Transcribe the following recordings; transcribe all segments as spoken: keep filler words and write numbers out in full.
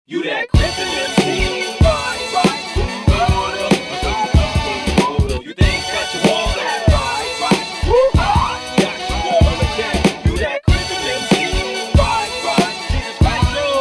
You that Christian M C, right, right, hold up, hold up. You think that you want that, right, right, woo, ah, got you on the check. You that Christian M C, right, right, Jesus Christ, yo,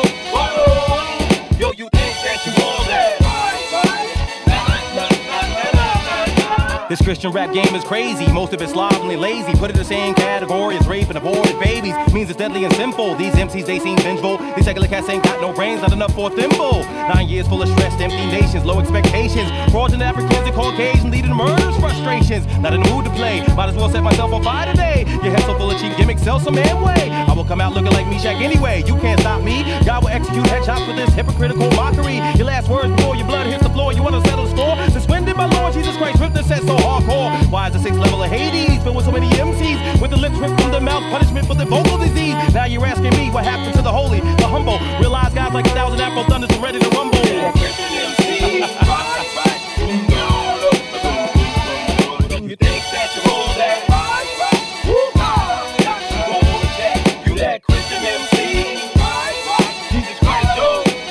whoa, yo, you think that you want that, right, right, nah, nah, nah, nah, nah, nah. This Christian rap game is crazy, most of it's slovenly, lazy. Put it in the same category as rape and aborted babies. Means it's deadly and sinful. These M Cs, they seem vengeful. These secular cats ain't got no brains, not enough for a thimble. Nine years full of stress, empty nations, low expectations. Fraudulent Africans and Caucasians leading to murders, frustrations. Not in the mood to play, might as well set myself on fire today. Your head so full of cheap gimmicks, sell some Amway. I will come out looking like Meshach anyway. You can't stop me. God will execute headshots with this hypocritical mockery. Your last words before your blood hits the floor. You wanna settle the score? Since when did my Lord Jesus Christ rip the set so hardcore? Why is the sixth level of Hades filled with so many M Cs? With the lips ripped from the mouth, punishment for the vocal disease. Now you're asking me what happened to the holy, the humble. Realize guys like a thousand Afro thunders are ready to rumble. You Christian M C, right, right, hold up, hold up. You think that you hold that, right, right, woo, ah, got you on the check. You that Christian M C, right, right, Jesus Christ, yo,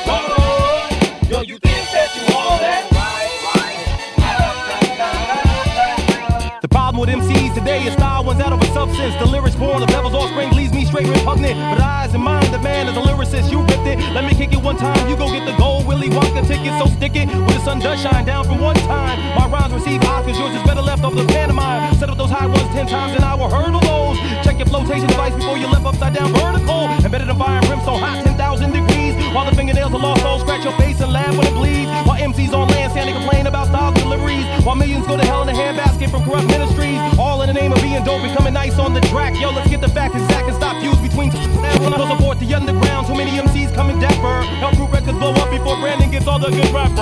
whoa, yo, you think that you hold that, right, right, nah, nah, nah, nah, nah. The problem with M Cs today is style one's out of a substance. The lyrics born of devil's offspring leaves me straight repugnant. But eyes and mind, the man is a lyricist. You ripped it. Let me kick it one time. You go get the gold Willy Wonka ticket. So stick it when the sun does shine down from one time. My rhymes receive Oscars. Yours is better left over the pantomime. Set up those high ones ten times an hour. Hurdle those. Check your flotation device before you left upside down vertical. Embedded in fire and brimstone hot ten thousand degrees. While the fingernails are lost souls scratch your face and laugh when it bleeds. While M Cs on land stand and complain about style deliveries. While millions go to hell in a handbasket from corrupt ministries. All in the name of being dope, becoming nice on the track. Yo, let's get the facts exact and stop fuse between two. When I support the underground, too many M Cs coming dapper. Help group records blow up before Brandon gets all the good rappers.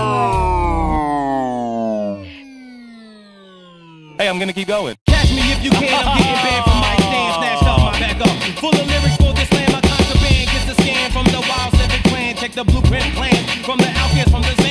Hey, I'm gonna keep going. Catch me if you can, I'm getting banned from my stand. Snatched off my back up. Full of lyrics for this land, my contraband gets the scan from the Wild Civic Clan. Check the blueprint plan from the outcasts from the